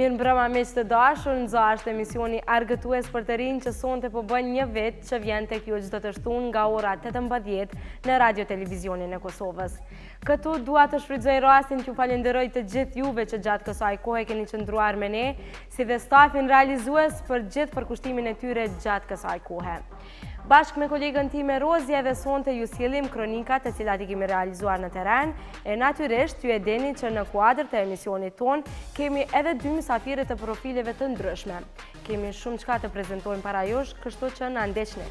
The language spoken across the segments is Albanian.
Mirë mbrëma miq të dashur, nxo është emisioni argëtues për të rinj që sonte po bën një vit që vjen tek ju çdo të shtunë nga ora 18 në Radio Televizionin e Kosovës. Këtu dua të shfrytëzoj rastin që ju falenderoj të gjithë juve që gjatë kësaj kohe keni qëndruar me ne, si dhe stafin realizues për gjithë përkushtimin e tyre gjatë kësaj kohe. Bashkë me kolegën time Rozja dhe sonte ju sjellim kronikat të cilat i kemi realizuar në teren, e natyrisht ju e dini që në kuadër të emisionit ton kemi edhe dy mysafire të profileve të ndryshme. Kemi shumë çka të prezantojmë para jush, kështu që na ndeqni.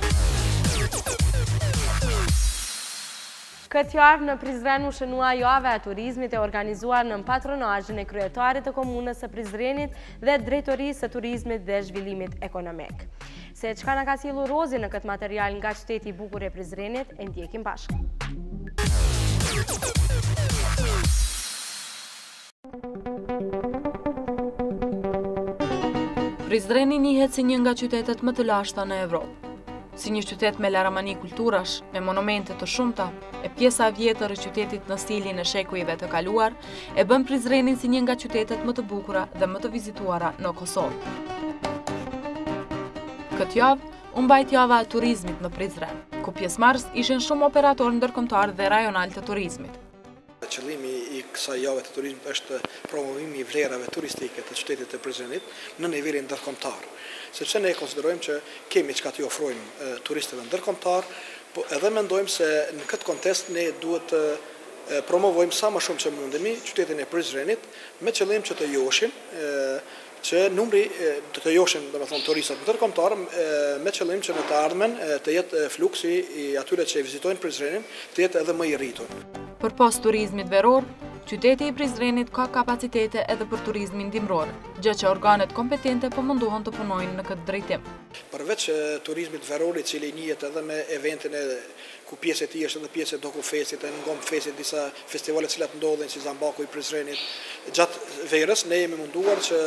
Këtë javë në Prizren u shënua java e turizmit e organizuar në patronazhin e kryetarit të komunës së Prizrenit dhe drejtorisë së turizmit dhe zhvillimit ekonomik. Se çka na ka sjellur Rozi në këtë material nga qyteti i bukur i Prizrenit, e ndjekim bashkë. Prizreni njihet si një nga qytetet më të lashta në Evropë. Si një qytet me laramani kulturash, me monumente të shumta, e pjesa vjetër e qytetit në stilin e shekujve të kaluar, e bën Prizrenin si një nga qytetet më të bukura dhe më të vizituara në Kosovë. Këtë javë, u mbajt java e turizmit në Prizren, ku pjesëmarrës ishin shumë operatorë ndërkombëtar dhe rajonal të turizmit. Qëllimi i kësaj jave të turizmit është promovimi i vlerave turistike të qytetit të Prizrenit në nivelin ndërkombëtar. Sepse ne konsiderojmë që kemi çka t'i ofrojmë turistëve ndërkombëtar, po edhe mendojmë se në këtë kontekst ne duhet të promovojmë sa më shumë që mundemi qytetin e Prizrenit me qëllim që të joheshin që numri të joheshin, domethënë turistët ndërkombëtar me qëllim që në të ardhmen të jetë fluksi i atyre që vizitojnë Prizrenin të jetë edhe më i rritur. Përpas turizmit veror, qyteti i Prizrenit ka kapacitete edhe për turizmin dimror, gjë që organet kompetente po mundohen të punojnë në këtë drejtim. Përveç turizmit veror, i cili njihet edhe me eventin ku pjesë e tij është edhe pjesë e Dokufestit, e Ngomfestit, disa festivale të cilat ndodhin si Zambaku i Prizrenit. Gjatë verës ne jemi munduar që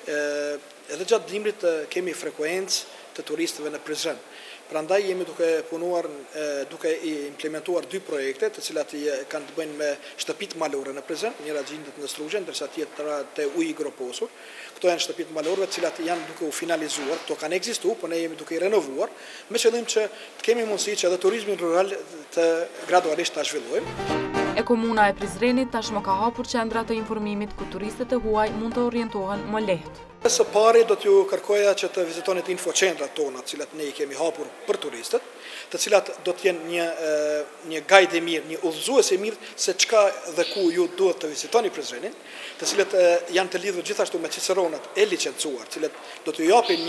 edhe gjatë dimrit kemi frekuencë të turistëve në Prizren. Prandaj jemi duke punuar, duke implementuar dy projekte, të cilat kanë të bëjnë me shtëpitë malore në Prizren, njëra gjendet në Strugje, ndërsa tjetra te Uji Groposur. Këto janë shtëpitë malore, të cilat janë duke u finalizuar, këto kanë ekzistuar, por ne jemi duke i renovuar, me qëllim që të kemi mundësi që edhe turizmin rural të gradualisht ta zhvillojmë. E komuna e Prizrenit tashmë ka hapur qendra të informimit ku turistët e huaj mund të orientohen më lehtë. Së pari do t'ju kërkoja që të vizitonit infoqendrat tona, të cilat ne i kemi hapur për turistët, të cilat do t'jenë një guide e mirë, një udhëzues e mirë se çka dhe ku ju duhet të vizitoni Prizrenin, të cilat janë të lidhur gjithashtu me ciceronat e licencuar, të cilat do t'ju japin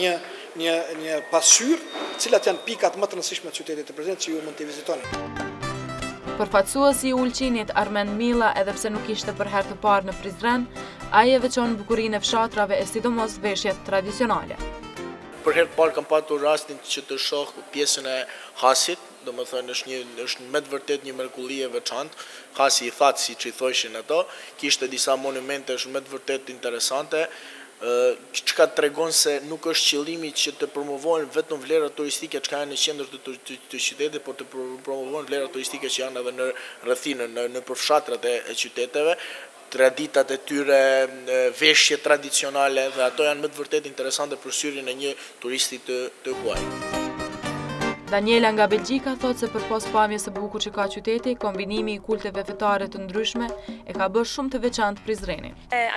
një pasqyrë, të cilat janë pikat më të rëndësishme të qytetit të Prizrenit që ju mund t'i vizitoni. Përfaqësuesi i Ulqinit Armend Milla, edhe pse nuk ishte për herë të parë në Prizren, ai e veçon bukurinë e fshatrave e sidomos veshjet tradicionale. Për herë të parë kam patur rastin që të shoh pjesën e hasit, domethënë është me të vërtet një mrekulli e veçantë. Hasi i thatë, siç i thoshin ato, kishte disa monumente shumë me të vërtet interesante. Çka tregon se nuk është qëllimi që të promovohen vetëm vlerat turistike që janë në qendër të qytetit, por të promovohen vlerat turistike që janë edhe në rrethinën, në përfshatrat e qyteteve, traditat e tyre, veshje tradicionale, dhe ato janë me të vërtet interesante për syrin e një turisti të huaj. Daniela nga Belgjika thot se përpos pamjes së bukur që ka qyteti, kombinimi i kulteve fetare të ndryshme e ka bërë shumë të veçantë Prizrenin.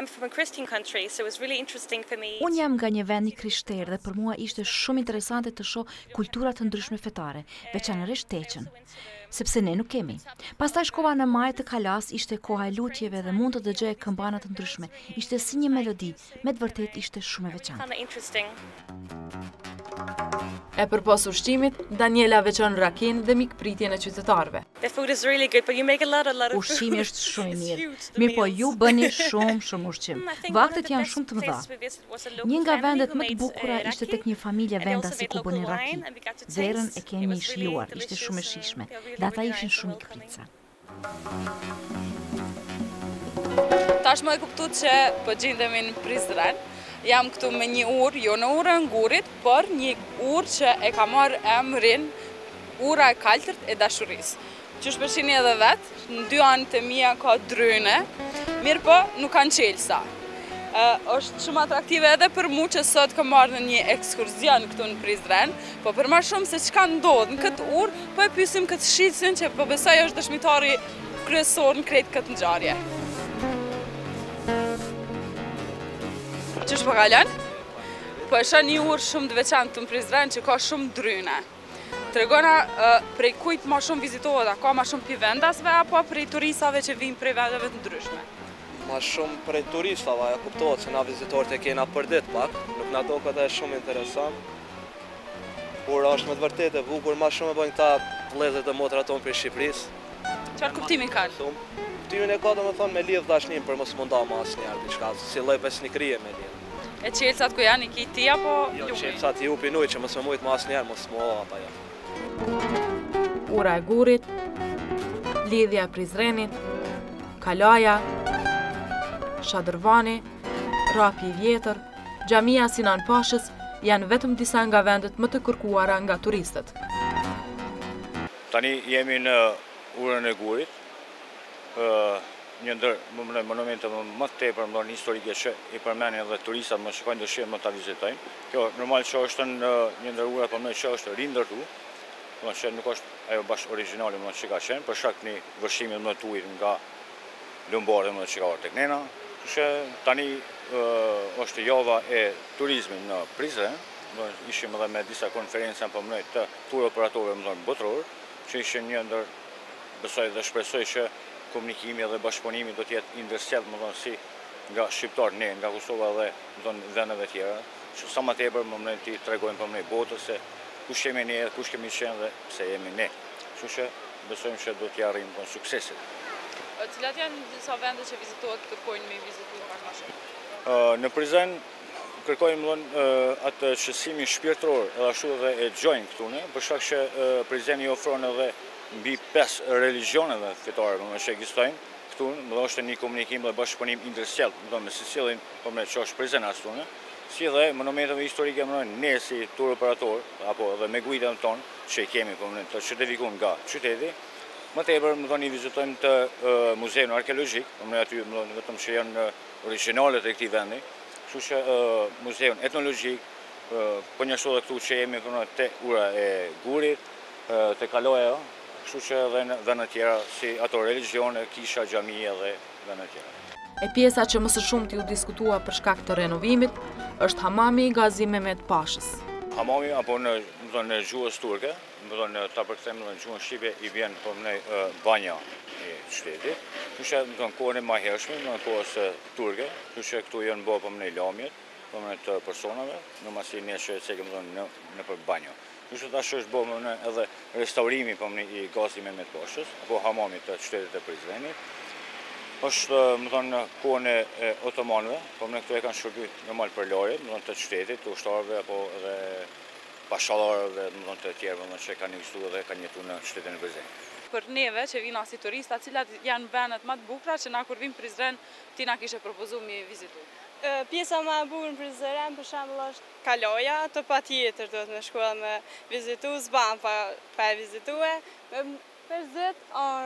Unë jam nga një vend i krishterë dhe për mua ishte shumë interesante të shoh kultura të ndryshme fetare, veçanërisht teqen, sepse ne nuk kemi. Pastaj shkova në Maj të Kalas, ishte koha e lutjeve dhe mund të dëgjoj këmbana të ndryshme. Ishte si një melodi, me të vërtet ishte shumë e veçantë. E përpos ushqimit, Daniela veçon rakin dhe mikpritjen e qytetarëve. Ushqimi është shumë i mirë. Mirë po ju bëni shumë ushqim. Vaktet janë shumë të mëdha. Një nga vendet më të bukura ishte tek një familje vendasi ku bënin raki. Zerën e kemi shijuar, ishte shumë e shijshme. Dhe ata ishin shumë mikprica. Tash më e kuptu që po gjendemi në Prizren. Jam këtu me një urë, jo në urën ngurit, por një urë që e ka marrë emrin ura e kaltërt e dashurisë. Që shpeshini edhe vetë, në dy anët e mia ka dryne, mirë po nuk kanë qelsa. është shumë atraktive edhe për mu që sot kam marrë në një ekskurzion këtu në Prizren, po për më shumë se çka ndodh në këtë urë, po e pyesim këtë shitsin që po besoj është dëshmitari kryesor në krejt këtë ngjarje. Qysh po kalon? Po e shoh një urë shumë të veçantë në Prizren që ka shumë dryne. Tregona prej kujt më shumë vizitohet, a ka më shumë pi vendasve apo prej turistave që vinë prej vendeve të ndryshme? Ma shumë prej turistave, e kuptohet se na vizitorët e kena për ditë pak, nuk na do këtë e shumë interesant. Por është me të vërtetë e bukur, ma shumë e bëjnë këta vëllezërit e motrat tonë për Shqipërisë. Çfarë kuptimin kanë? Kuptimin e ka domethënë me lidh dashnin për mos munda më asnjëherë diçka, si lloj besnikërie me lidh. E qelësat ku janë i ki ti apo Jo, lumi? qelësat i upin ujë që mos më mujt më asnjëherë, mos më ata ja. Ura e Gurit, lidhja e Prizrenit, Kalaja, Shadrvani, Rapi i Vjetër, Xhamia Sinan Pashës janë vetëm disa nga vendet më të kërkuara nga turistët. Tani jemi në Urën e Gurit, një ndër monumente më të tepër historike që i përmenin edhe turistat më shkojnë dëshirë më ta vizitojnë. Kjo normal që është një ndër urat për më që është rindërtu, që nuk është ajo bashkë origjinale më që ka qenë, për shkak të një vështrimi më të ujit nga lumbarë më që ka ardhur tek nena. Që tani është java e turizmit në Prizren, ishim edhe me disa konferenca për të tur operatorëve botëror, që ishin një ndër besoj dhe shpresoj që komunikimi dhe bashkëpunimi do të jetë ndërsjellë më si nga shqiptarë ne, nga Kosova dhe vendeve tjera, që sa më tepër më ti tregojmë për botës se kush jemi ne, kush kemi qenë dhe pse jemi ne. Kështu që besojmë që do të arrijmë suksesin. Cilat janë disa vende që vizitohet kërkojnë me vizituar pak më shumë? Në Prizren kërkojmë atë shqetësimin shpirtëror, edhe ashtu edhe e gjojnë këtu ne, për shkak që Prizreni ofron edhe mbi 5 religioneve fetare që ekzistojnë këtu, është një komunikim dhe bashkëpunim ndërsjellë me secilin që është Prizren ashtu ne, si dhe monumenteve historike ne si tur operator apo edhe me guidën tonë që i kemi të certifikuar nga qyteti. Më tepër i vizitojmë të muzeun arkeologjik, aty vetëm që janë originalet e këtij vendi, kështu që muzeun etnologjik, po njështu edhe këtu që jemi te Ura e Gurit, te Kaloja, kështu që edhe në vende tjera si ato religione, kisha, xhamia dhe vende tjera. E pjesa që më së shumti u diskutua për shkak të renovimit është hamami i Gazi Mehmet Pashës. Hamami apo në gjuhës turke, ta përkthejmë në gjuhën shqipe i vjen banja e shtetit, kështu që kohën e mahershme, në kohës turke, kështu që këtu janë bërë lamjet, të personave, në masi ne që cekim në për banjo. Kështu tash është bërë edhe restaurimi i Gazi Mehmet Pashës, apo hamamit të shtetit e Prizrenit. Është kohën e otomanëve, këtu e kanë shërbyer normal për larjet, të shtetit, të ushtarëve apo edhe pashallarëve dhe të tjerëve që kanë ekzistuar dhe kanë jetuar në shtetin e Prizrenit. Për neve që vina si turista, cilat janë vendet më të bukura që na kur vim Prizren ti na kishe propozuar mi vizitu? Pjesa më e bukur në Prizren për shembull është Kaloja, të patjetër duhet me shkuar me vizitu, s'ban pa e vizitue. Përzet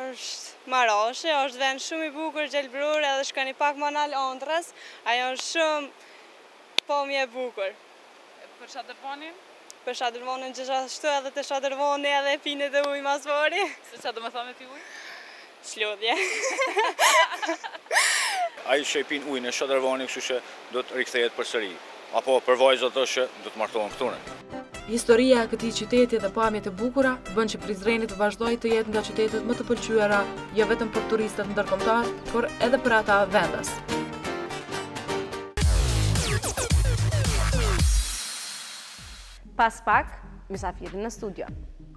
është Marashi, është vend shumë i bukur, gjelbror, edhe shkoni pak më nal Ëndrrës, ajo është shumë pamje e bukur. Për Shadrvanin? Për Shadrvanin gjithashtu edhe të Shadrvani edhe pinët e ujë masvari. Se çfarë do të thonë pi ujë? Shlodhje. Ai që i pin ujin e Shadrvanit, kështu që do të rikthehet përsëri, apo për vajzat që do të martohen këtu. Historia e këtij qyteti dhe pamjet e bukura bën që Prizreni të vazhdojë të jetë nga qytetet më të pëlqyera jo vetëm për turistët ndërkombëtar, por edhe për ata vendas. Pas pak, mysafiri në studio.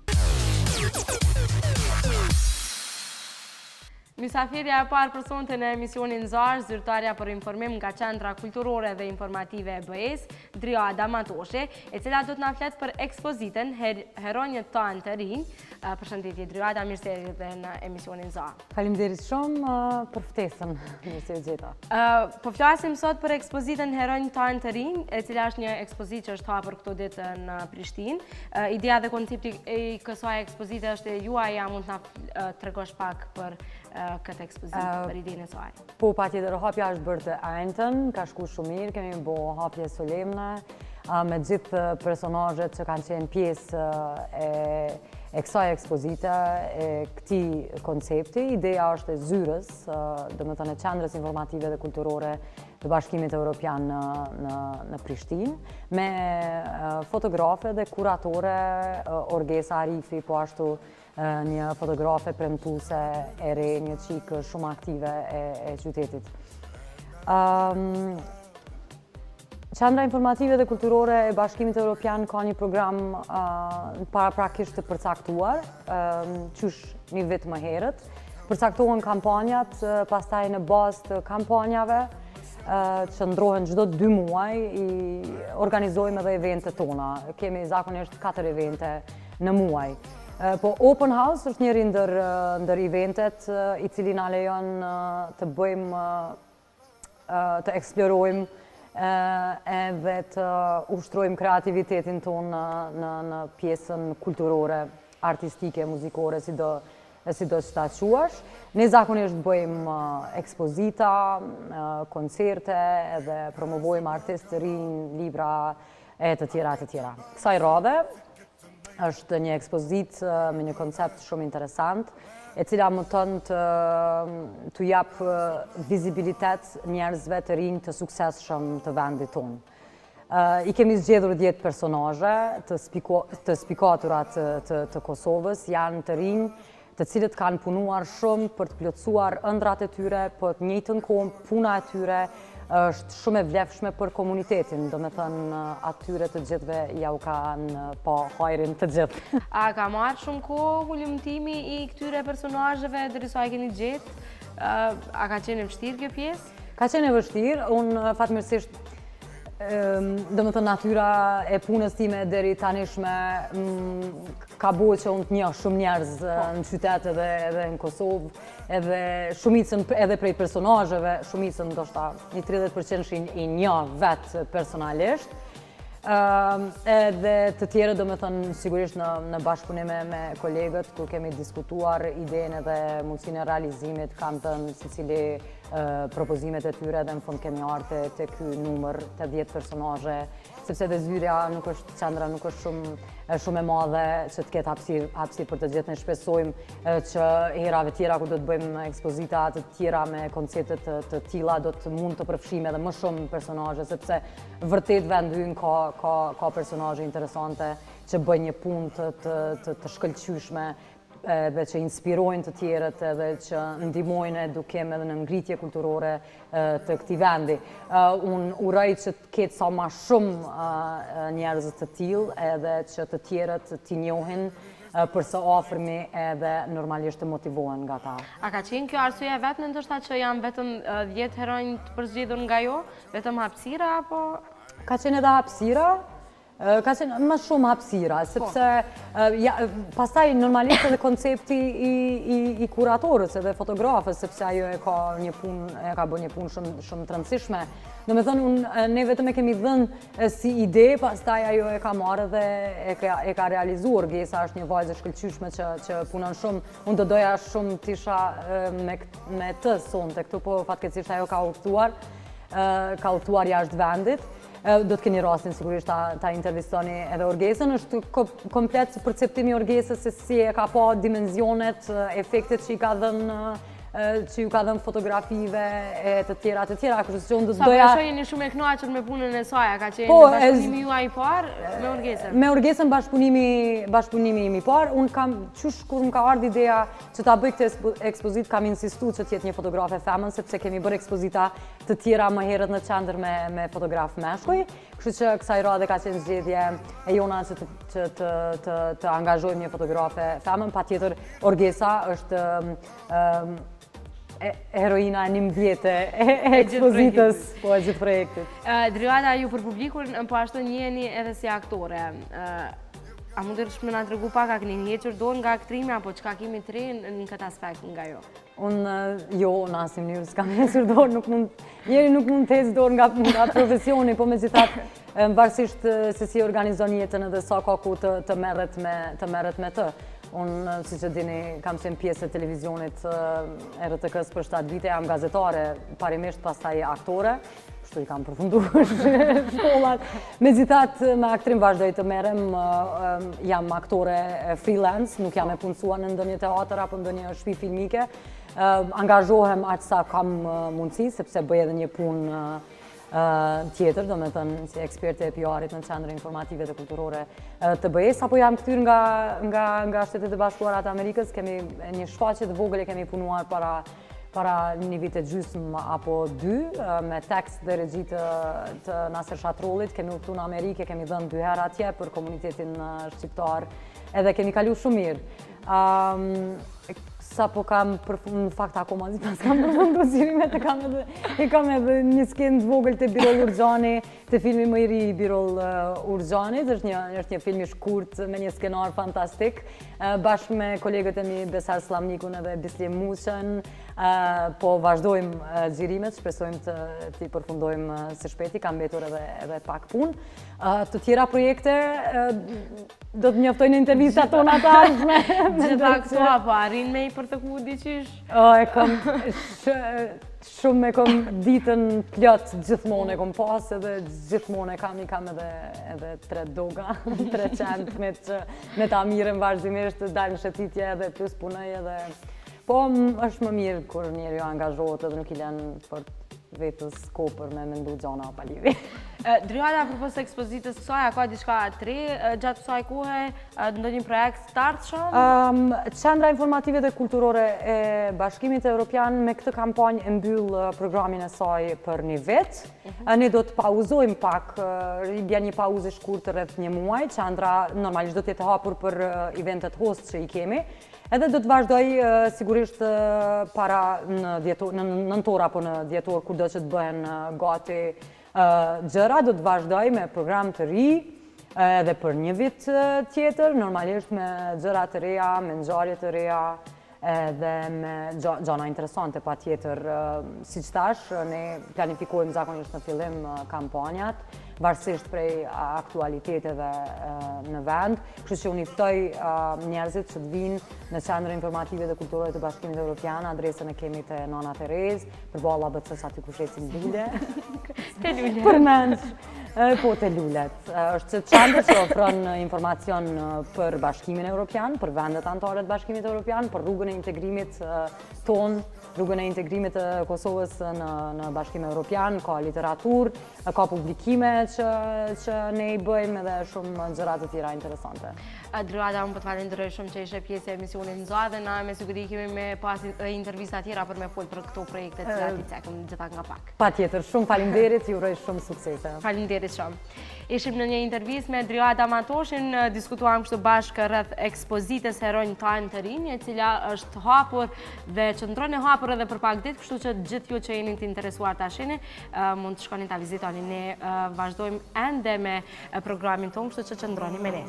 Mysafirja e parë për sonte në emisionin Zarë, zyrtarja për informim nga Qendra Kulturore dhe Informative e BE-s, Driada Matoshe, e cila do të na flet për ekspozitën Heronjët tanë të rinj. Përshëndetje Driada, mirë se erdhi në emisionin Zarë. Faleminderit shumë për ftesën, mirë se u gjeta. Po flasim sot për ekspozitën Heronjët tanë të rinj, e cila është një ekspozitë që është hapur këto ditë në Prishtinë. Ideja dhe koncepti i kësaj ekspozite është e juaja, mund të na tregosh pak për këtë ekspozitë për idenë e saj? Po, patjetër, hapja është bërë të ajntën, ka shku shumë mirë, kemi bo hapje solemne, me gjithë personazhet që kanë qenë pjesë e kësaj ekspozite, e këti koncepti. Ideja është e zyrës, dhe më thënë e qendrës informative dhe kulturore të Bashkimit Evropian në Prishtinë, me fotografe dhe kuratore, Orgesa Arifi, po ashtu një fotografe premtuese e re, një qikë shumë aktive e qytetit. Qendra informative dhe kulturore e Bashkimit Evropian ka një program paraprakisht të përcaktuar, qysh një vit më herët. Përcaktohen kampanjat, pastaj në bazë të kampanjave, që ndrohen çdo 2 muaj, organizojmë edhe evente tona. Kemi zakonisht 4 evente në muaj. Po Open House është njëri ndër eventet i cili na lejon të bëjmë, të eksplorojmë edhe të ushtrojmë kreativitetin tonë në pjesën kulturore, artistike, muzikore, si do që ta quash. Ne zakonisht bëjmë ekspozita, koncerte, edhe promovojmë artistë të rinj, libra e të tjera, të tjera. Kësaj radhe është një ekspozitë me një koncept shumë interesant, e cila më tënë të japë vizibilitet njerëzve të rinj të suksesshëm të vendit tonë. I kemi zgjedhur 10 personazhe të spikaturat të Kosovës, janë të rinj, të cilët kanë punuar shumë për të plotësuar ëndrat e tyre, për të njëjtën kohë puna e tyre është shumë e vlefshme për komunitetin, do me thënë atyre të gjithve ja u kanë pa hajrin të gjithë. A ka marrë shumë kohë hulumtimi i këtyre personazheve derisa e keni gjetë? A ka qenë e vështirë kjo pjesë? Ka qenë e vështirë, unë fatmirësisht do me thënë natyra e punës time deri tanishme ka bo që unë të njeh shumë njerëz në qytet edhe në Kosovë, edhe shumicën edhe prej personazheve, shumicën ndoshta një 30% i njeh vetë personalisht. Edhe të tjerë do me thënë sigurisht në bashkëpunime me kolegët, kur kemi diskutuar idenë edhe mundësinë e realizimit, kam thënë secili propozimet e tyre dhe në fund kemi ardhur te ky numër të 10 personazhe, sepse dhe zyrja nuk është qendra, nuk është shumë e madhe që të ketë hapësirë për të gjithë. Ne shpresojmë që herave tjera ku do të bëjmë ekspozita të tjera me koncepte të tilla do të mund të përfshijmë edhe më shumë personazhe, sepse vërtet vendi ynë ka personazhe interesante që bëjnë një punë të shkëlqyeshme, edhe që inspirojnë të tjerët, edhe që ndihmojnë edukim edhe në ngritje kulturore të këtij vendi. Unë uroj që të ketë sa më shumë njerëz të tillë, edhe që të tjerët t'i njohin për së afërmi edhe normalisht të motivohen nga ta. A ka qenë kjo arsyeja vetëm ndoshta që janë vetëm 10 heronj të përzgjedhur nga jo, vetëm hapësira apo? Ka qenë edhe hapësira. Ka qenë më shumë hapësira, sepse pastaj normalisht edhe koncepti i kuratorës edhe fotografës, sepse ajo e ka bërë një punë shumë të rëndësishme. Do me thënë, ne vetëm e kemi dhënë si ide, pastaj ajo e ka marrë dhe e ka realizuar. Orgesa është një vajzë e shkëlqyeshme që punon shumë. Unë do doja shumë të isha me të sonte këtu, po fatkeqësisht ajo ka udhëtuar jashtë vendit. Do të keni rastin sigurisht ta intervistoni edhe Orgesën. Është komplet perceptimi i Orgesës se si e ka pa dimensionet, efektet që ju ka dhënë fotografive e të tjera, kështu që unë do të doja... Sa jeni shumë e kënaqur me punën e saj, ka qenë bashkëpunimi juaj i parë me Orgesën? Me Orgesën bashkëpunimi im i parë, unë kam qysh kur më ka ardhur ideja që ta bëj këtë ekspozitë, kam insistuar që të jetë një fotografe femën, sepse kemi bërë ekspozita të tjera më herët në qendër me fotograf meshkuj, kështu që kësaj radhe ka qenë zgjedhje e jona që të angazhojmë një fotografe femën. Patjetër Orgesa është heroina e 11 e ekspozitës, po e gjithë projektit. Driada, ju për publikun, po ashtu njiheni edhe si aktore. A mund të më na tregu pak, a keni hequr dorë nga aktrimi apo çka kemi të re në këtë aspekt nga jo? Unë jo, në asnjë mënyrë s'kam hequr dorë, njeri nuk mund të heqë dorë nga profesioni, po megjithatë varësisht se si organizon jetën edhe sa ka ku të merret me të. Unë, si që dini, kam qenë pjesë e televizionit RTK-s për 7 vite, jam gazetare, parimisht pastaj aktore, kështu i kam përfunduar shkollat. Megjithatë, me aktrim vazhdoj të merrem, jam aktore freelance, nuk jam e punësuar në ndonjë teatër apo ndonjë shtëpi filmike. Angazhohem aq sa kam mundësi, sepse bëj edhe një punë tjetër, do me thënë si eksperte e PR-it në Qendrën Informative dhe Kulturore të BE-s, apo jam këtyr nga Shtetet e Bashkuara të Amerikës, kemi një shfaqje të vogël e kemi punuar para një vit e gjysmë apo 2, me tekst dhe regji të Nasser Shatrollit, kemi udhëtuar në Amerikë, kemi dhënë 2 herë atje për komunitetin shqiptar, edhe kemi kaluar shumë mirë. Sa po kam në fakt akoma pas kam përfunduar zhirimet, kam edhe një skenë të vogël të Birol Urxhani, të filmi më i ri i Birol Urxhanit, është një film i shkurt me një skenar fantastik, bashkë me kolegët e mi Besar Slamnikun edhe Bislem Mushën, po vazhdojmë xhirimet, shpresojmë të i përfundojmë së shpejti, kam mbetur edhe pak punë. Të tjera projekte do të njoftojnë intervistat tona të ardhshme. Gjitha këto apo arrin me i për të ku diqish? E kam shumë e kom ditën plot gjithmonë e kom pas edhe gjithmonë i kam edhe 3 doga, 3 qend me ta mirën vazhdimisht të dalë në shëtitje edhe plus punoj edhe... Po është më mirë kur njeri jo angazhohet edhe nuk i lën për vetës kopër me mendu gjana o palivi. Driada, përpos ekspozitës kësaj, a ka diçka të re gjatë kësaj kohe, ndonjë projekt të ardhshëm? Qendra Informative dhe Kulturore e Bashkimit Evropian me këtë kampanjë e mbyll programin e saj për një vit. Ne do të pauzojmë pak, i bja një pauzë shkurtër rreth një muaj. Qendra normalisht do të jetë hapur për eventet host që i kemi. Edhe do të vazhdoj sigurisht para në nëntor apo në dhjetor, kur do që të bëhen gati gjëra, do të vazhdoj me program të ri edhe për një vit tjetër, normalisht me gjëra të reja, me ngjarje të reja, edhe me gjëra interesante pa tjetër. Si që tash, ne planifikojmë zakonisht në fillim kampanjat, varsisht prej aktualiteteve në vend, kështu që unë i ftoj njerëzit që të vinë në Qendrën Informative dhe Kulturore të Bashkimit Evropian, adresën e kemi të Nana Terez, përballë ABC-s aty ku flesim lule. Te lule. Për mendsh. Po, te lulet. Është qendër që ofron informacion për Bashkimin Evropian, për vendet anëtare të Bashkimit Evropian, për rrugën e integrimit ton, rrugën e integrimit të Kosovës në Bashkimin Evropian, ka literaturë, ka publikime që ne i bëjmë edhe shumë gjëra të tjera interesante. Driada, unë po të falenderoj shumë që ishe pjesë e emisionit në Zua dhe na me siguri kemi me pas intervista tjera për me folë për këto projekte që ati cekëm gjitha nga pak. Patjetër, shumë falinderit, ju uroj shumë suksese. Falinderit shumë. Ishim në një intervist me Driada Matoshin, diskutuam kështu bashkë rreth ekspozitës Heronj Time të rinj, e cila është hapur dhe qëndron e hapur edhe për pak ditë, kështu që gjithë ju që jeni të interesuar të ashini, mund të shkoni të vizitoni. Ne vazhdojmë ende me programin tonë, kështu që qëndroni me ne.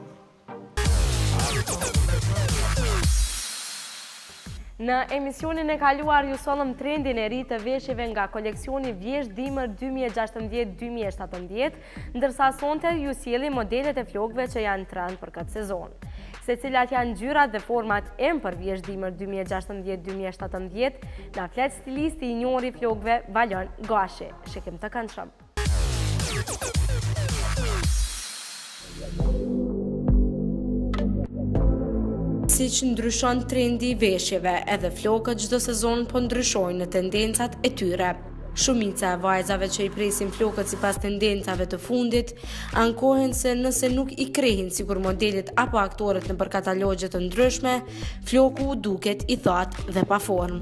Në emisionin e kaluar ju solëm trendin e ri të veshjeve nga koleksioni Vjesh Dimër 2016-2017, ndërsa sonte ju sjeli modelet e flokëve që janë trend për këtë sezon. Se cilat janë ngjyrat dhe format për Vjesh Dimër 2016-2017, na flet stilisti i njohur i flokëve Valon Gashi. Shikim të këndshëm. Si që ndryshon trendi i veshjeve, edhe flokët çdo sezon po ndryshojnë në tendencat e tyre. Shumica e vajzave që i presin flokët sipas tendencave të fundit, ankohen se nëse nuk i krehin sikur modelit apo aktorët në për katalogje të ndryshme, floku u duket i thatë dhe pa formë.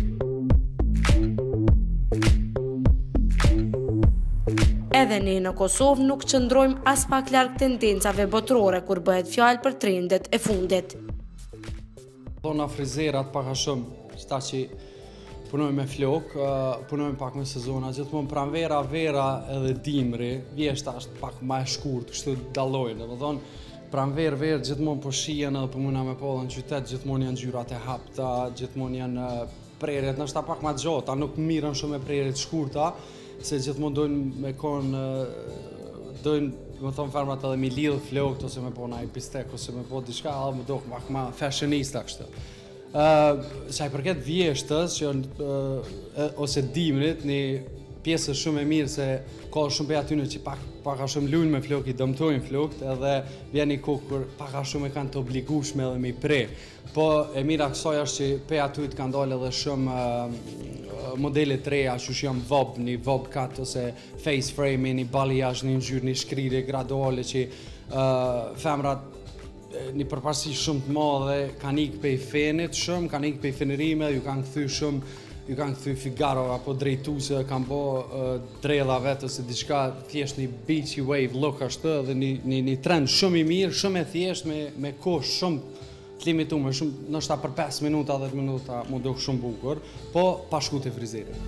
Edhe ne në Kosovë nuk qëndrojmë as pak larg tendencave botërore kur bëhet fjalë për trendet e fundit. Dhona frizerat paka shumë, qëta që punojmë me flok, punojmë pak me sezona, gjithmonë pranvera, vera edhe dimri, vjeshta është pak ma e shkurt, kështu dallojnë, dhe thonë pranverë, verë, gjithmonë po shien edhe po muna me po dhe në qytet, gjithmonë janë gjyrat e hapta, gjithmonë janë prerjet, nështë ta pak ma gjota, nuk mirën shumë e prerjet shkurta, se gjithmonë dojnë me konë dojnë, më thonë femrat edhe mi lidhë flokët, ose me po naj bistek, ose me po diçka, edhe më dojnë pak ma fashionista kështë. Sa i përket vjeshtës, ose dimrit, një pjesë shumë e mirë se ka shumë për atyne që paka shumë lujnë me flokë, i dëmtojnë flokët, edhe vjen një kohë kur paka shumë e kanë të obligushme edhe me i pre. Po e mira kësaj është që për atyt kanë dalë edhe shumë modele të reja, që janë vob, një vob cut ose face frame, një balayage, një ngjyrë, një shkrirje graduale që femrat një përparësi shumë të madhe kanë ikë pej fenit shumë, kanë ikë pej fenerime, ju kanë këthy Figaro apo drejtuse, kanë bo drella vetë ose diçka, thjesht një beachy wave look ashtë dhe një trend shumë i mirë, shumë e thjesht me kohë shumë të limitume, shumë nështë për 5 minuta, 10 minuta mu do shumë bukur, po pa shku të frizerit.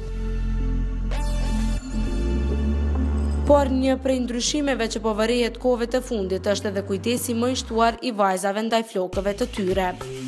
Por një prej ndryshimeve që po varihet kohëve të fundit është edhe kujdesi më i shtuar i vajzave ndaj flokëve të tyre.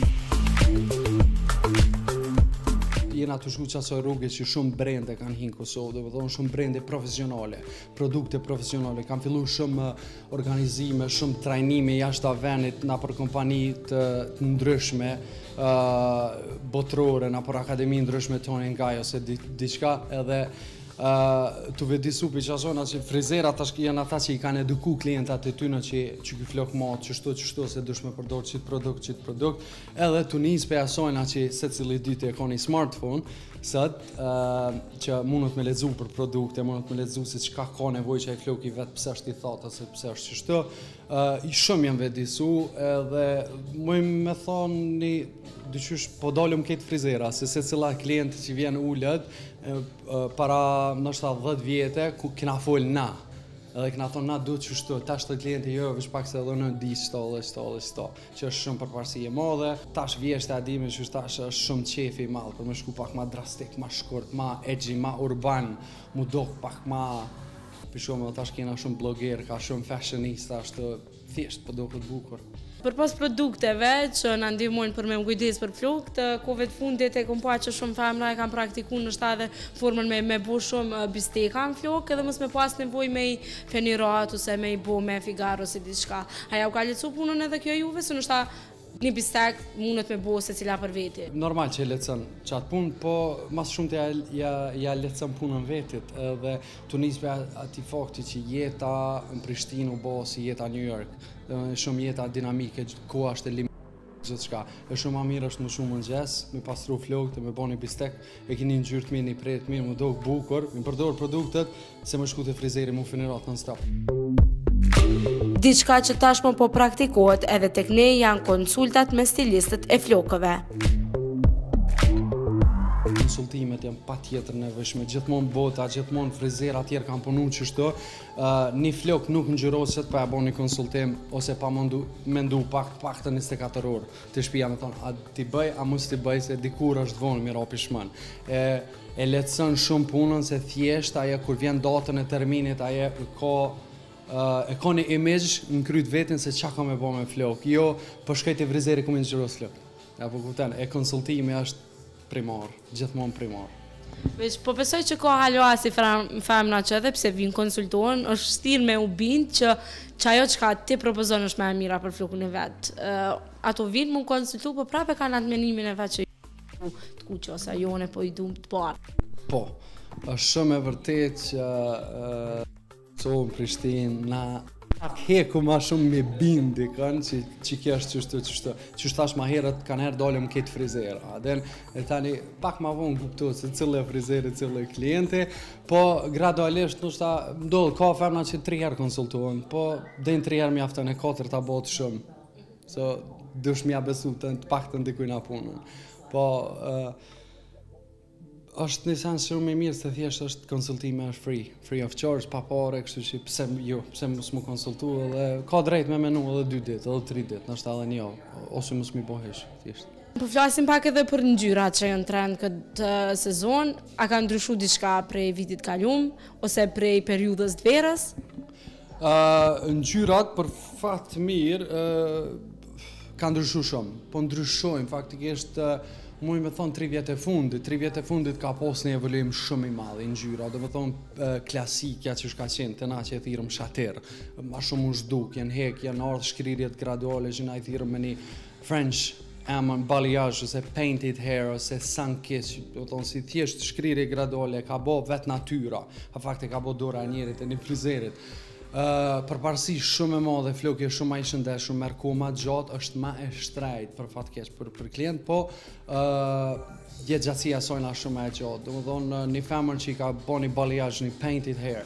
Jena të shku qasoj rrugë që shumë brende kanë hinë Kosovë, dhe vëdhon shumë brende profesionale, produkte profesionale, kanë fillu shumë organizime, shumë trajnime jashtë avenit na për kompani të ndryshme, botrore, na për akademi ndryshme tonë nga ose diçka edhe të vedisu për qasona që frizerat janë ata që i kanë eduku klientat e tyne që ky flok matë, qështu se dush me përdor qitë produkt, edhe të njës për asojna që se cili dite e ka një smartphone, sëtë që mundët me ledzu për produkte, mundët me ledzu se qka ka nevoj që e flok i vetë pëse është i thatë, ose pëse është qështu, i shumë jam vedisu edhe mëjmë me thonë një dyqysh po dalëm këtë frizera, se cila klientë që vjen ullët, para nështë 10 vjetë, ku kina folë na. Edhe kina thonë na duhet qështu, tash të klientë jo, vish pak se edhe në di qëto, që është shumë përparësi e madhe. Tash vjeshtë e adime që tash është shumë qefi i madhë, për me shku pak ma drastik, ma shkurt, ma edgy, ma urban, mu dok pak ma... Për shumë, tash kena shumë bloger, ka shumë fashionista, është thjesht, për do këtë bukur. Për pas produkteve që në ndihmojnë për me më kujdes për flokët, kohëve të fundit e kom pa që shumë femra e kam praktiku në edhe formën me bo shumë bisteka në flokë edhe mos me pas nevoj me i fenirat ose me i bo me Figaro ose diçka. Aja u ka lecu punën edhe kjo juve, se nështë një bistek mundet me bo se cila për veti. Normal që e lecën qatë punë, po mas shumë të ja lecën punën vetit edhe të njësë për ati fakti që jeta në Prishtinë u bo si jeta New York. Shumë jeta dinamike, koha është e limitë gjithë shka. E shumë ma mirë është më shumë në gjesë, me pastru flokët, me bo një bistek, e kini një gjyrë të mirë, një prejtë mirë, më dohë bukur, me përdorë produktet, se më shku të frizeri mu finirat në stop. Diçka që tashmë po praktikohet edhe tek ne janë konsultat me stilistët e flokëve. Konsultimet janë pa tjetër nevëshme, gjithmonë bota, gjithmonë frizera tjerë kanë punu qështu, një flok nuk në gjyroset pa e bo një konsultim ose pa mendu pak të 24 orë të shpia me thonë, a ti bëj, a mus ti bëj, se dikur është vonë mira o pishmën. E letësën shumë punën se thjesht, aje kur vjen datën e terminit, aje e ka një image në kryt vetin se qa ka me bo me flok, jo për shkajt e frizeri ku me në gjyros flok. E konsultimi është primar, gjithmonë primar. Veç, po besoj që ka halua si femna që edhe pse vinë konsultohen, është stil me u bindë që ajo që ka ti propozon është me e mira për flokun e vetë. Ato vinë mu konsultu, po prape kanë atë menimin e vetë që të kuqë ose jone po i dumë të parë. Po, është shumë e vërtet që Kosovë, Prishtinë, na heku ma shumë me bindi kanë që kjo është qështu. Qështu tash ma herët kanë herë dalëm këtë frizera. E tani pak ma vonë kuptohet se cilë e frizeri, cilë e klienti, po gradualisht nështë ndodhë ka femna që 3 herë konsultohen, po dhejnë 3 herë mjaftën e 4 ta botë shumë. So, dush mja besu të pak të ndikujna punën. Po, është një sens shumë e mirë se thjesht është konsultime është free of charge, pa pare, kështu që pse mos mu konsultu edhe ka drejt me menu edhe 2 ditë, edhe 3 ditë, nështë edhe një, ose mos mi bohesh, thjesht. Po flasim pak edhe për ngjyrat që janë trend këtë sezon, a ka ndryshu diçka prej vitit kalum, ose prej periudës të verës? Ngjyrat, për fat mirë, ka ndryshu shumë, po ndryshojnë, faktikisht Muj me thonë 3 vjet e fundit. 3 vjet e fundit ka pas një evoluim shumë i madh i ngjyra. Do të thonë klasikja që ka qenë të na që e thirrëm shatir. Ma shumë u zhdukjen, hekjen, ardh shkrirjet graduale që na i thirrëm me një French balayage ose painted hair ose sun-kissed, do të thonë si thjesht shkrirje graduale, ka bo vetë natyra, a fakti ka bo dora e njerit e një frizerit. Përparësi shumë e madhe, flokje shumë ma i shëndeshëm, merë kohë ma gjatë, është ma e shtrejt për fatkesh për klient, po jetë gjatësia sojna shumë ma e gjatë. Do më thonë një femër që i ka bo një balayage, një painted hair,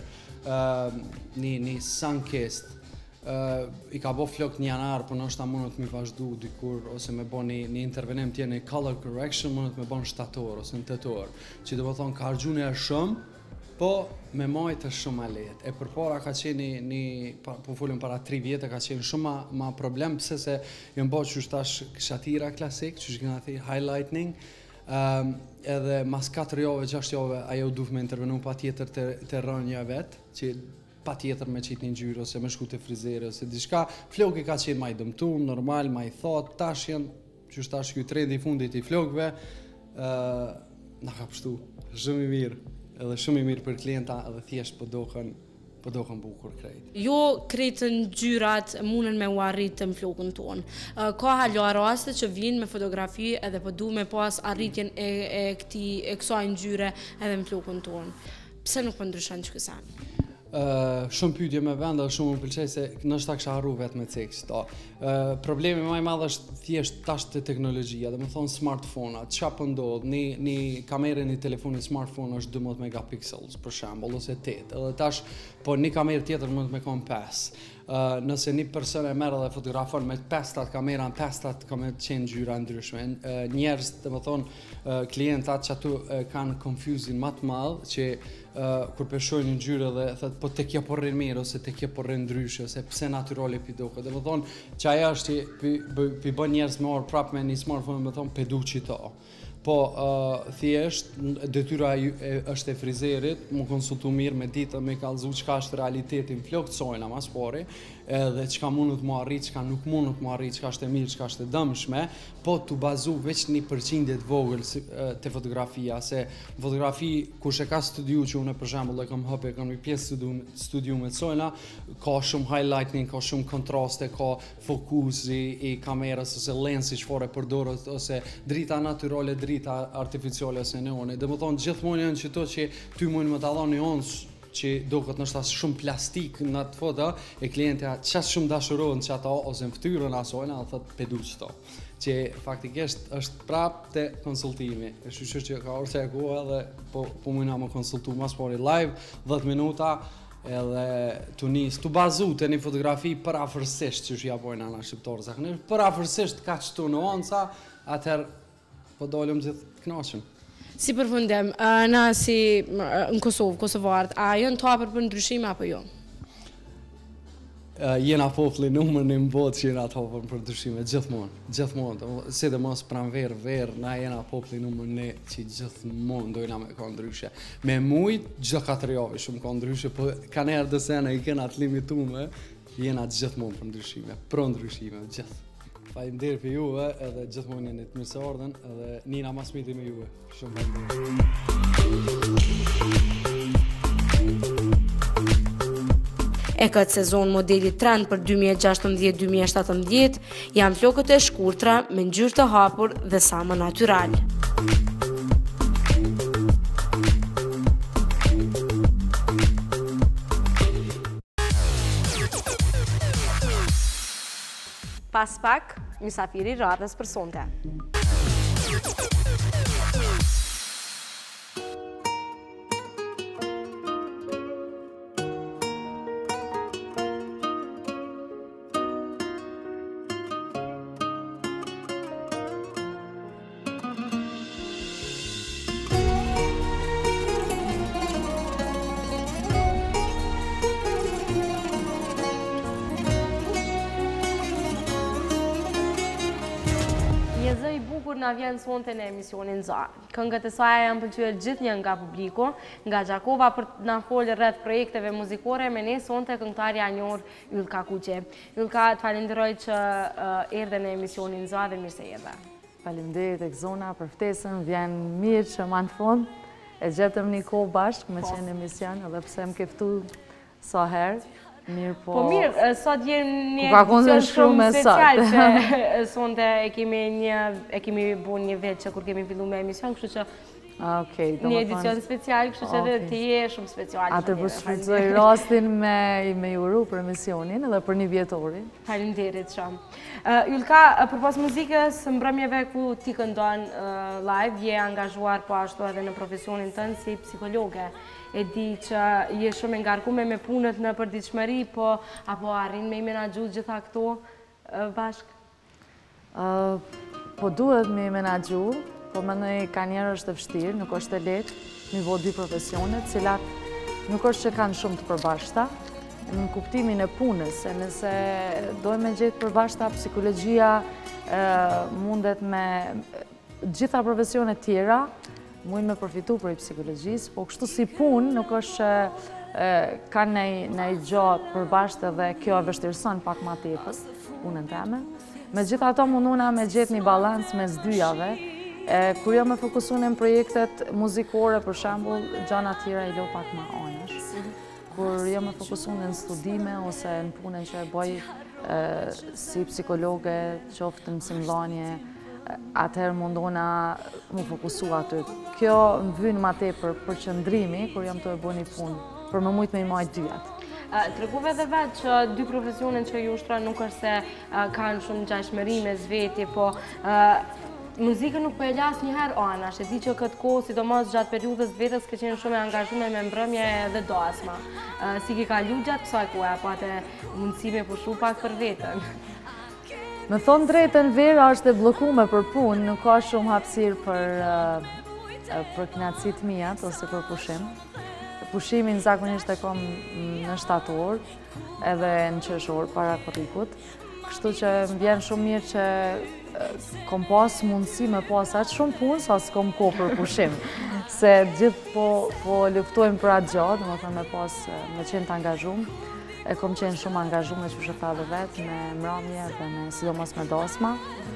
një sun-kissed, i ka bo flok një janar, për nështë ta mundet me vazhdu dikur, ose me bo një intervenim tje, një color correction, mundet me bo në shtator, ose në tetor, që do më thonë ka argjune e shumë, po me majtë është shumë a letë. E përpara ka qenë po folëm para 3 vjetë, ka qenë shumë ma problem, pëse se jënë bo që shtash shatira klasik, që shkëna thi highlightening, edhe mas 4 jove, 6 jove, ajo duhet me intervenu pa tjetër të rënja vetë, që pa tjetër me qitë një gjyrë, ose me shku të frizere, ose diçka, floki ka qenë ma i dëmtum, normal, ma i thot, tash jenë, që shtash kjo trendi fundit i flokve, na ka pështu, shumë i mirë. Edhe shumë i mirë për klienta edhe thjesht po dohen bukur krejt. Jo krejtë ngjyrat mundën me u arrit në flokën tonë. Ka hala raste që vinë me fotografi edhe po du me pas arritjen e kësaj ngjyre edhe në flokën tonë. Pse nuk po ndryshon që kësan? Shumë pyetje me vend dhe shumë më pëlqej se nështë ta kësha harru vetë me cekë qëta. Problemi më i madh është thjesht tash të teknologjia, dhe më thonë smartphone-a, qa pëndodh, një kamerë një telefonit smartphone është 12 megapixels, për shembull, ose 8, edhe tash, po një kamerë tjetër mund të me konë 5. Nëse një person e merë dhe fotografon me 5 kamera, 5 ka me qenë ngjyra ndryshme. Njerëz, dhe më thonë, klientat që atu kanë confusing më të madh, që kur peshojnë një ngjyrë dhe thëtë, po të kje porrin mirë, ose të kje porrin ndryshe, ose pse naturale pi doke. Dhe më thonë, që aja është që pi bën njerëz me orë prap me një smartphone, me thonë, pedu qita. Po, thjesht, detyra është e frizerit, më konsultu mirë me ditë, me kallëzu qka është realitetin flok të sojna mas pari, edhe qka mundet më arrit, qka nuk mundet më arrit, qka është e mirë, qka është e dëmshme, po të bazu veç një përqindjet vogël të fotografia, se fotografi, kush e ka studiu që unë për shembull e kam hëpe, kam një pjesë studiu me të sojna, ka shumë highlighting, ka shumë kontraste, ka fokusi i kamerës, ose lensi çfarë përdorët, ose drita natyrale, drita artificiale ose neone. Dhe më thonë, gjithmonë janë qëto që ty mund më të adhon një onës që doket nështë asë shumë plastik në atë foto, e klientja qasë shumë dashurohen që ato, ose në ftyrën asojna, dhe thëtë pedu qëto. Që faktikisht është prap të konsultimi. E shushur që ka orë që e koha dhe po mujna më konsultu mas pari live, 10 minuta, edhe të njës, të bazu të një fotografi për afërsisht që shja pojnë anë shqiptorë zakonisht, për afërsisht ka qëtu në onca, atëherë po dollëm gjithë knaqën. Si përfundim, na si në Kosovë, Kosovarët, a jënë të hapër për ndryshime apo jo? Jena populli numër një botë që jena të hapër për ndryshime, gjithmonë, si dhe mos pranverë, na jena populli numër një që gjithmonë dojna me ka ndryshe. Me mujtë, gjithë 4 javë shumë ka ndryshe, po ka njerë dhe sene i kena të limitume, jena gjithmonë për ndryshime, pro ndryshime, gjithë. Faleminderit për juve, edhe gjithmonë jeni të mirëseardhën, edhe Nina mas miti me juve. Shumë E këtë sezon modeli trend për 2016-2017 janë flokët e shkurtra me ngjyrë të hapur dhe sa më natyral. Pas pak, mysafiri radhës për sonte. Na vjen sonte në emisionin Za. Këngët e saj janë pëlqyer gjithnjë nga publiku, nga Gjakova për të na folë rreth projekteve muzikore me ne sonte këngëtarja e njohur Ylka Kuqi. Ylka, të falenderoj që erdhe në emisionin Za dhe mirë se erdhe. faleminderit e këzona për ftesën, vjen mirë që ma në fund, e gjetëm një kohë bashkë me qenë emision, edhe pse më keftu sa herë, mirë po... Po mirë, sot jenë një edicion shumë special që sonte e kemi bu një vetë që kur kemi fillu me emision, kështu që një edicion special, kështu që dhe ti je shumë special. Atë përshfrytëzoj rastin me juru për emisionin edhe për një vjetorin. Faleminderit shumë. Julka, përpos muzikës, mbrëmjeve ku ti këndon live, je angazhuar po ashtu edhe në profesionin tënë si psikologe. E di që je shumë ngarkume me punët në përditshmëri, apo arrin me i menaxhu gjitha këto bashkë? Po duhet me i menaxhu, po mendoj ka njerë është të vështirë, nuk është e lehtë, mi vo dy profesionet, cilat nuk është që kanë shumë të përbashkëta, në kuptimin e punës, se nëse dojmë me gjithë përbashkëta, psikologjia mundet me gjitha profesionet tjera, mujnë me përfitu për i psikologjisë, po kështu si punë, nuk është që ka në i gjatë përbashkët dhe kjo e vështirëson pak ma tepër, punën teme. Me gjitha ato munduna me gjithë një balans mes dyjave, kur jo me fokusu në projektet muzikore, për shambull, gjana tjera i lo pak ma anësh. Kur jo me fokusu në studime ose në punën që e bëj si psikologe, qoftë në mësimdhanje, atëherë mundona më fokusu aty. Kjo më vynë ma te për qëndrimi, kur jam të e bëj një punë, për më mujtë me i majtë dyjat. Treguve dhe vetë që dy profesionet që ju shtra nuk është se kanë shumë gjashmëri me zveti, po muzikën nuk për e lasë njëherë anash, e di që këtë kohë, sidomos gjatë periudës vetës, ke qenë shumë e angazhume me mbrëmje dhe dasma. Si ki kalu gjatë kësaj kohë, apo atë mundësi me pushu pak për vetën? Me thonë drejtën, vera është e blokume për punë, nuk ka shumë hapësirë për knatësit mijat ose për pushim. Pushimin zakonisht e kom në shtator, edhe në qëshor, para korrikut. Kështu që më vjen shumë mirë që kom pas mundësi me pas aqë shumë punë, sa s'kom ko për pushim. Se gjithë po luftojmë për atë gjatë, më thëmë me qenë të angazhumë. E kom qenë shumë angazhume që shëta dhe vetë, me mramje dhe sidomos me dasma.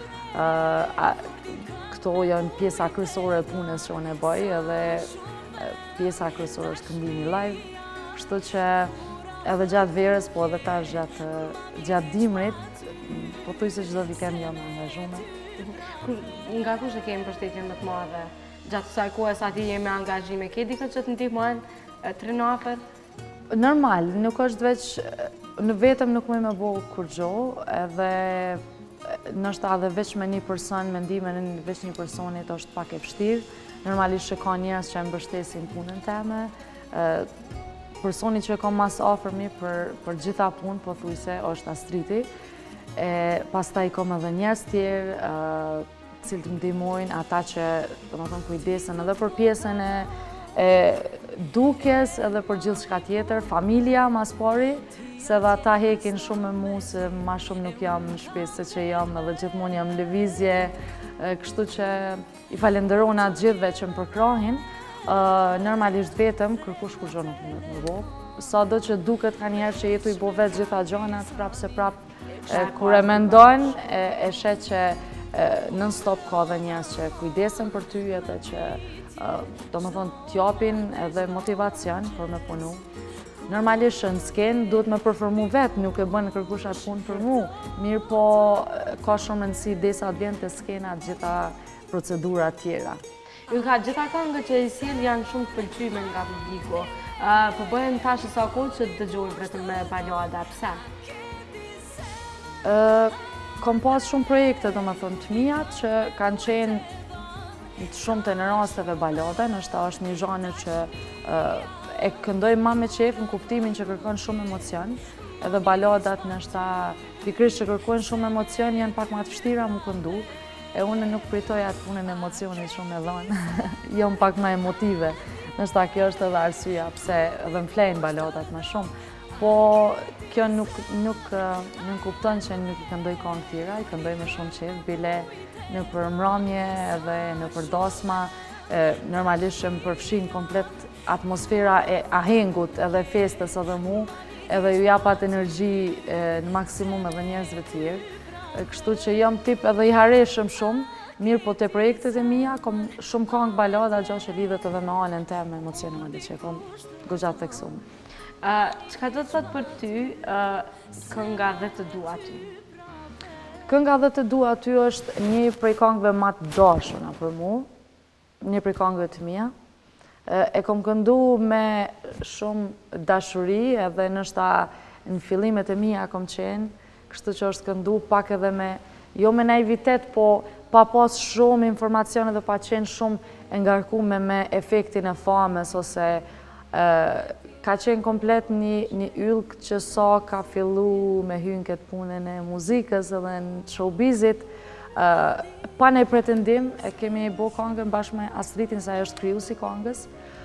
Këto janë pjesa kryesore e punës që unë e bëj, edhe pjesa kryesore është këndimi live. Kështu që edhe gjatë verës, po edhe tash gjatë dimrit, po thuj se çdo vikend jam e angazhume. Nga kush e kemi përshtetjen më të madhe? Gjatë kësaj kohe sa ti jemi angazhime, ke dikët që të ndihmon të rinafer? Normal, nuk është veç, në vetëm nuk me bo kur gjo, edhe nështë edhe veç me një person, mendime në veç një personit është pak e vështirë. Normalisht që ka njerës që e mbështesin punën teme, personi që e kam mas afërmi për gjitha punë, po thuj se është Astriti. Pastaj kom edhe njerës tjerë, cilë të më ndihmojnë, ata që kujdesen edhe për pjesën e dukjes, edhe për gjithë shka tjetër, familja mas pari, se edhe ata hekin shumë me mu, se ma shumë nuk jam në shpesë se që jam, edhe gjithmonë jam lëvizje, kështu që i falenderona gjithve që më përkrahin, normalisht vetëm, kërkush kur gjo nuk më bo. Sa do që duket ka njerë që jetu i bo vetë gjitha gjonat, prapë se prapë, kur e mendojnë, e shet që non-stop ka dhe njerës që kujdesen për ty, edhe që do më thonë t'japin edhe motivacion për me punu. Normalisht në skenë duhet me përformu vetë, nuk e bënë kërkush atë punë për mu, mirë po ka shumë rëndësi desa të vjen të skenat gjitha procedurat tjera. Julka, gjitha këngët që i sjell janë shumë të pëlqyme nga publiku, po bëhen tash sa kohë që të dëgjojnë vetëm me balada, pse? Kom pas shumë projekte, do më thonë, të mija, që kanë qenë të shumë të në rasteve balada, nështë është një zhanër që e këndoj ma me qef në kuptimin që kërkon shumë emocion, edhe baladat nështë pikrisht që kërkon shumë emocion, janë pak ma të vështira mu këndu, e unë nuk pritoj atë punën emocionit shumë e dhonë, jam pak ma emotive, nështë kjo është edhe arsyeja, pse edhe më flejnë baladat ma shumë. Po, kjo nuk kupton që nuk i këndoj këngë tjera, i këndoj me shumë qef, bile në për mramje edhe në për dasma, normalisht që më përfshin komplet atmosfera e ahengut edhe festës edhe mu, edhe ju japat energji në maksimum edhe njerëzve tjerë. Kështu që jam tip edhe i hareshëm shumë, Mirë po të projektet e mija, kom shumë këngë balada gjo që lidhet edhe me anën teme emocionale që kom gëgjat të kësumë. Çka do të thotë për ty kënga dhe të dua ty? Kënga dhe të dua ty është një prej këngëve më të dashura për mu, një prej këngëve të mija. E kom këndu me shumë dashuri edhe nështë në fillimet e mija kom qenë, kështu që është këndu pak edhe me, jo me naivitet, po pa pas shumë informacione dhe pa qenë shumë ngarkume me efektin e famës, ose ka qenë komplet një yllë që sa ka fillu me hynë këtë punën e muzikës edhe në showbizit, pa ne pretendim, e kemi bo këngën bashkë me Astridin, sa e është kriju si këngës,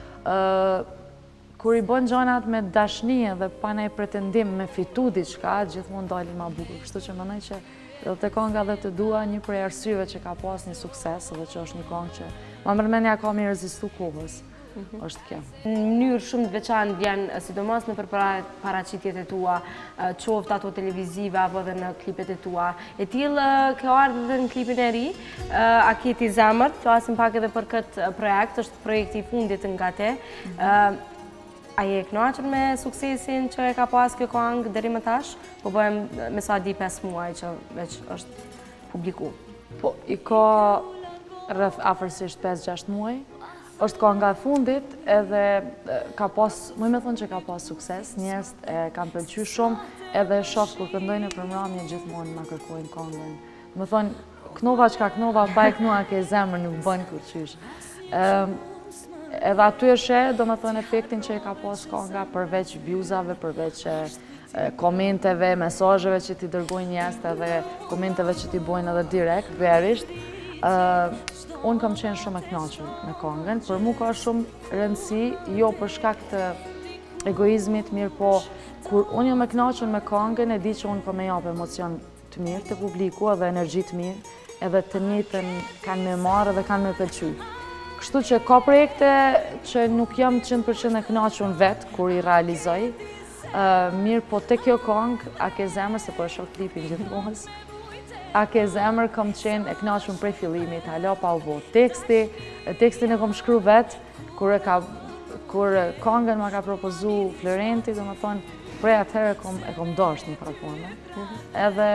kur i bën gjonat me dashnie dhe pa ne pretendim me fitu diçka, gjithmonë dalin ma bukur, kështu që mënoj që dhe të kënga dhe të dua një prej arsyeve që ka pas një sukses dhe që është një këngë që ma mërmenja ka mi rezistu kohës, është kjo. Në mënyrë shumë të veçantë vjen, sidomos në paraqitjet e tua, qoftë ato televizive apo dhe në klipet e tua. E tillë kjo ardhë dhe në klipin e ri, A keti zemër, flasim pak edhe për këtë projekt, është projekti i fundit nga te. A je kënaqur me suksesin që e ka pas kjo këngë deri më tash? Po bëhem me sa di 5 muaj që veç është publiku. Po, i ka rreth afërsisht 5-6 muaj. Është kënga e fundit edhe ka pas, më me thonë që ka pas sukses, njerëz e kanë pëlqyer shumë, edhe shoh kur këndojnë për mramje gjithmonë ma kërkojnë këngën. Më thonë, knova çka knova, pa e knua ke zemër nuk bën kur qysh. Edhe aty e she, do më thonë efektin që e ka pas kënga përveç vjuzave, përveç komenteve, mesazheve që ti dërgojnë njerëz edhe komenteve që ti bojnë edhe direkt, verisht. Unë kam qenë shumë e kënaqur me këngën, për mu ka shumë rëndësi, jo për shkak të egoizmit, mirë po, kur unë jam e kënaqur me këngën, e di që unë po me jap emocion të mirë të publiku edhe energji të mirë, edhe të njëjtën kanë me marrë dhe kanë me pëlqy. Kështu që ka projekte që nuk jam 100% e kënaqur vetë kur i realizoj, mirë po te kjo këngë, A ke zemër, se po e shoh klipin gjithmonë, A ke zemër kam qenë e kënaqur prej fillimit, hala pa u bë tekstin e kam shkruar vetë, kur këngën ma ka propozu Florenti, do më thonë, prej atëherë e kom dashur një parforme. Edhe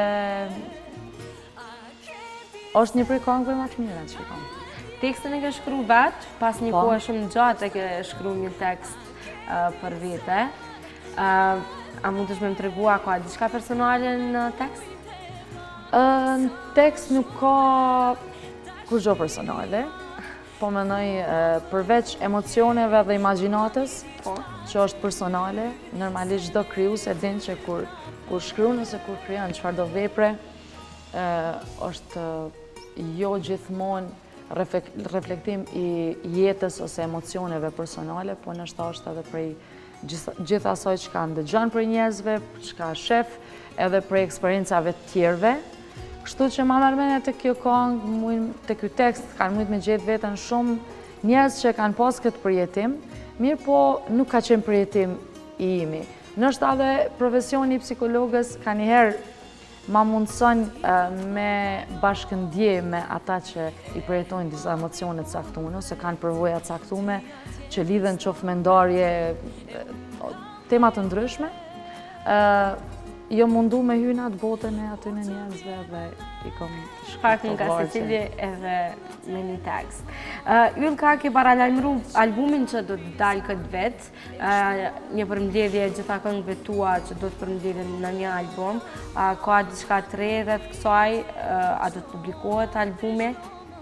është një prej këngëve më të mira që kam. Tekstin e ke shkruar vetë, pas një kohë shumë gjatë e ke shkruar një tekst për vete. A mund të më tregua ka diçka personale në tekst? Në tekst nuk ka kurgjo personale, po mendoj përveç emocioneve dhe imagjinatës, që është personale, normalisht çdo krijues e din që kur shkruan ose kur krijon çfarëdo vepre, është jo gjithmonë reflektim i jetës ose emocioneve personale, po nështë është edhe prej gjithë asaj që ka ndëgjon prej njerëzve, që ka shef, edhe prej eksperiencave të tjerëve. Kështu që ma mërmene të kjo këngë, të kjo tekst, kanë mujtë me gjetë vetën shumë njerëz që kanë pas këtë përjetim, mirë po nuk ka qenë përjetim i imi. Nështë edhe profesioni i psikologës ka njëherë ma mundëson me bashkëndje me ata që i përjetojnë disa emocionet caktume, ose kanë përvoja caktume që lidhen qoftë me ndarje, temat të ndryshme. Jo mundu me hyna atë botën e aty në njerëzve dhe i kom shpak nga secili edhe me një tekst. Ylka ke paralajmëru albumin që do të dalë këtë vetë, një përmbledhje gjitha këngëve tua që do të përmbledhen në një album. Ka diçka të re rreth kësaj, a do të publikohet albumi?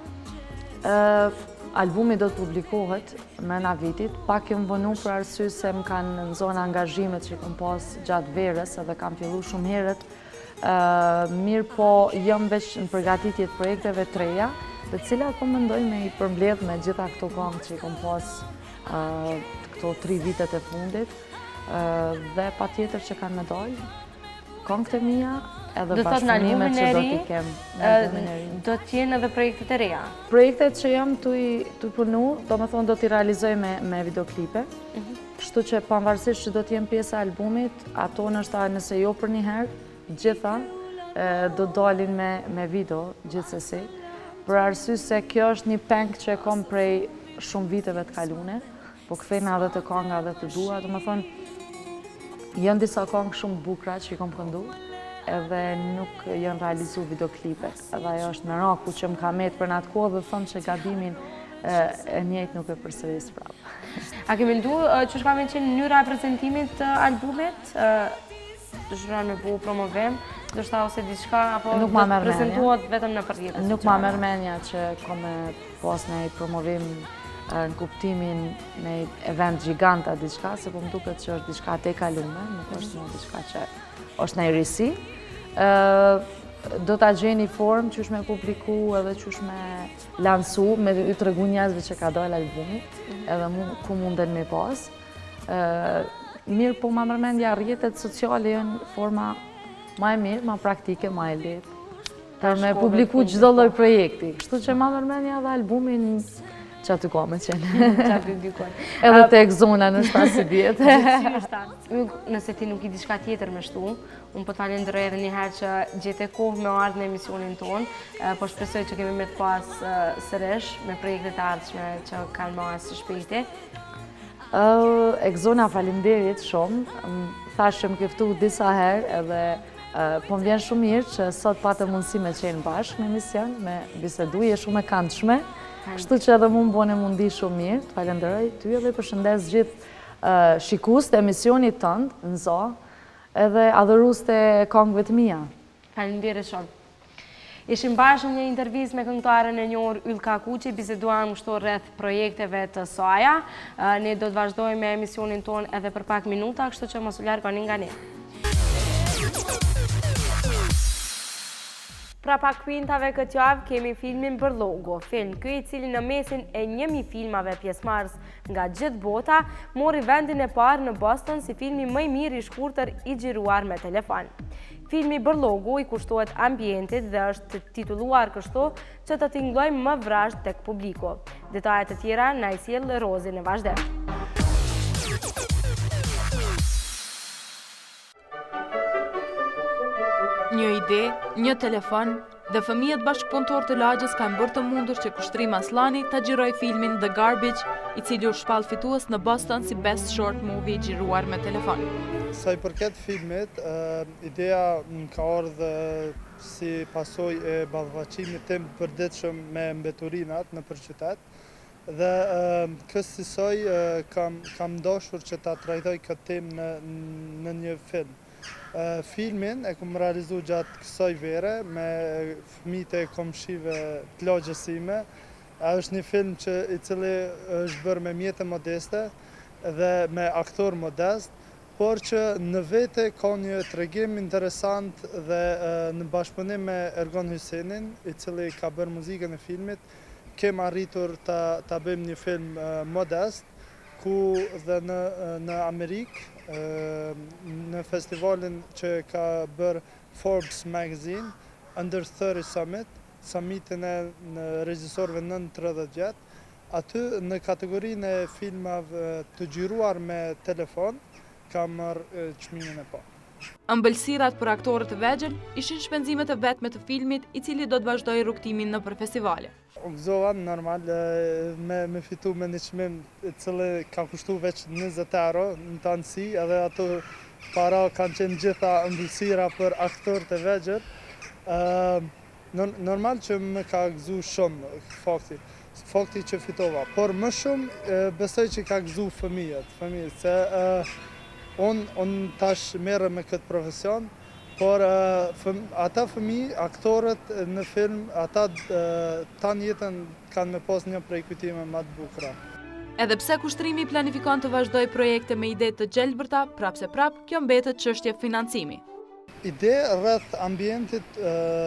Albumi do të publikohet mrena vitit, pak jem vënu për arsye se më kanë në zonë angazhimet që kom pas gjatë verës edhe kam fillu shumë herët. Mirë po jam veç në përgatitje të projekteve të reja, të cilat po mendoj me i përmbledh me gjitha këto këngë që kom pas këto 3 vitet e fundit, dhe pa tjetër që kanë me dalë, këngët e mija, edhe bashkëpunimet që do t'i kem në albumin e ri. Do t'jenë edhe projektet e reja? Projektet që jam t'u punu, do me thonë do t'i realizoj me videoklipe. Kështu që pavarësisht që do t'jem pjesë e albumit, ato nëse jo për një herë, gjitha do dalin me video gjithsesi. për arsye se kjo është një peng që e kom prej shumë viteve të kalune, po kthejna edhe të kënga dhe të dua, do më thonë, janë disa këngë shumë bukra që i kom këndu, edhe nuk janë realizu videoklipet. Edhe ajo është miraku që më ka met për në atë kohë dhe thonë që gabimin e njëjtë nuk e përsëris prapë. A ke mendu që shka me qenë njëra e prezentimit të albumit? Dëshiron me bu promovim, dështa ose diçka, apo prezentuat vetëm në përjetës? Nuk ma merr mendja që kom me pas në promovim në kuptimin në event gjiganta diçka, se po më duket që është diçka te kalume, nuk është një diçka që është në risi. Do t'a gjeni form që është me publiku edhe që është me lansu, me i të regu njëzve që ka dojnë albumit, edhe ku munden me pas. Mirë, po ma mërmendja rrjetet sociale janë forma ma e mirë, ma praktike, ma e letë, për me publiku gjdo lloj projekti. Kështu që ma mërmendja dhe albumin që aty ka me qenë. Edhe të Exona në 7 vjetë. Nëse ti nuk i diçka tjetër me shtu, unë po t'falenderoj edhe njëherë që gjete kohë me ardhë në emisionin tonë, po shpresoj që kemi me të pas sëresh me projekte të ardhshme që kanë ma së shpejti. Exona, falenderit shumë. Thashë që më keftu disa herë edhe po më vjen shumë mirë që sot patë mundësi me qenë bashkë në emision, me bisedu, je shumë e këndshme. Kështu që edhe mu më bone mundi shumë mirë, të falenderoj ty edhe përshëndes gjithë shikus të emisionit tëndë, në zo, edhe adhërus të këngëve të mija. Falenderit shumë. Ishim bashkë një intervjiz me këngëtarën e njohur Ylka Kuqi, biseduam kështu rreth projekteve të saj. Ne do të vazhdojmë me emisionin tonë edhe për pak minuta, kështu që mos u largoni nga ne. Pra pak kuintave këtë javë kemi filmin Bërlogo, film ky i cili në mesin e 1000 filmave pjesëmarrës nga gjithë bota, mori vendin e parë në Boston si filmi më i mirë i shkurtër i xhiruar me telefon. Filmi Bërlogo i kushtohet ambientit dhe është titulluar kështu që të tingëllojmë më vrazhd tek publiku. Detajet të tjera na i sjell Rozi në vazhdim. Një ide, një telefon dhe fëmijët bashkëpunëtor të lagjës kanë bërë të mundur që Kushtrim Aslani ta xhiroj filmin The Garbage, i cili u shpall fitues në Boston si Best Short Movie xhiruar me telefon. Sa i përket filmit, ideja më ka ardhur si pasojë e ballafaqimit tim përditshëm me mbeturinat në qytet. Dhe kësaj kam dashur që ta trajtoj këtë temë në një film. Filmin e kom realizu gjatë kësaj vere me fëmijët e komshive të lagjës sime. Është një film i cili është bërë me mjete modeste dhe me aktor modest, por që në vete ka një tregim interesant dhe në bashkëpunim me Ergon Hysenin, i cili ka bërë muzikën e filmit, kem arritur ta bëjmë një film modest, ku dhe në Amerikë, në festivalin që ka bërë Forbes Magazine, Under 30 Summit, summitin e në regjisorëve nën 30 vjet, aty në kategorinë e filmave të xhiruar me telefon, ka marrë çmimin e parë. Ëmbëlsirat për aktorët e vegjël ishin shpenzimet e vetme të filmit, i cili do të vazhdojë rrugtimin nëpër festivale. U gëzova normal me fitu me një çmim i cili ka kushtu veç 20 euro në tanësi, edhe ato para kanë qenë gjitha ëmbëlsira për aktorët e vegjël. Normal që më ka gëzu shumë fakti që fitova, por më shumë besoj që ka gëzu fëmijët, se unë tash merrem me këtë profesion, por ata fëmijë, aktorët në film, ata tanë jetën kanë me pas një prej kujtime më të bukura. Edhe pse Kushtrimi planifikon të vazhdoj projekte me ide të gjelbërta, prapse kjo mbetet çështje financimi. Ide rreth ambientit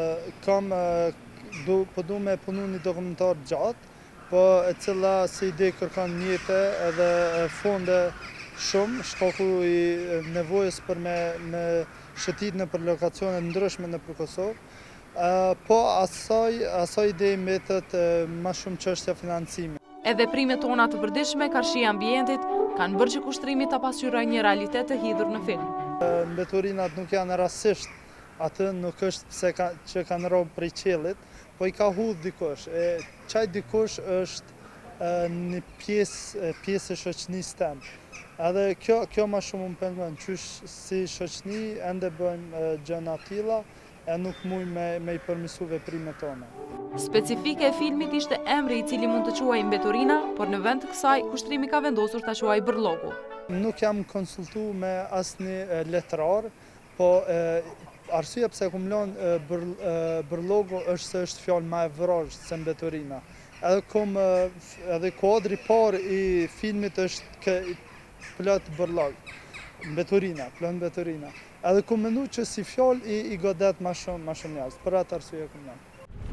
po du me punu një dokumentar gjatë, po e cila si ide kërkan njete edhe fonde shumë, shkaku i nevojës për me shëtit në për lokacione ndryshme në për Kosovë, po asaj ide mbetet ma shumë çështja financimi. Edhe primet tona të përditshme, karshia ambientit, kanë bërë që Kushtrimi ta pasqyrojë një realitet të hidhur në film. Mbeturinat nuk janë rastësisht, atë nuk është pse që kanë robë prej qiellit, po i ka hudhë dikush. Qaj dikush është një pjesë e shoqënisë temë. Edhe kjo ma shumë më pengon, qysh si shoqëni ende bëjmë gjëna tilla, e nuk muj me i përmisu veprimet tona. Specifike e filmit ishte emri i cili mund të quaj mbeturina, por në vend të kësaj kushtrimi ka vendosur ta quaj bërlogu. Nuk jam konsultu me asnjë letrar, po arsyeja pse kum lënë bërlogu është se është fjalë më e vrashtë se mbeturina. Edhe kuadri i parë i filmit është plot bërlog, mbeturina. Edhe ku mendu që si fjalë i godet ma shumë jashtë, për atë arsye kum lënë.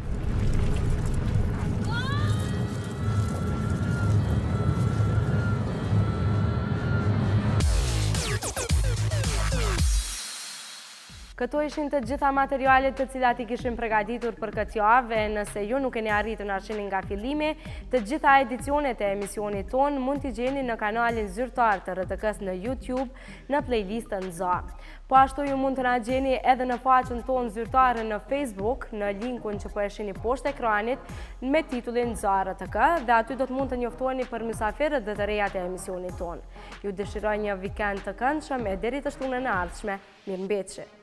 Këto ishin të gjitha materialet të cilat i kishim përgatitur për këtë javë, nëse ju nuk keni arritur na shihni nga fillimi, të gjitha edicionet e emisionit ton mund t'i gjeni në kanalin zyrtar të RTK-s në YouTube në playlistën ZA. Po ashtu ju mund të na gjeni edhe në faqen tonë zyrtare në Facebook, në linkun që po e shihni poshtë ekranit me titullin ZA RTK, dhe aty do të mund të njoftoheni për mysafirët dhe të rejat e emisionit ton. Ju dëshiroj një vikend të këndshëm e deri të shtunën e ardhshme. Mirëmbëjtje.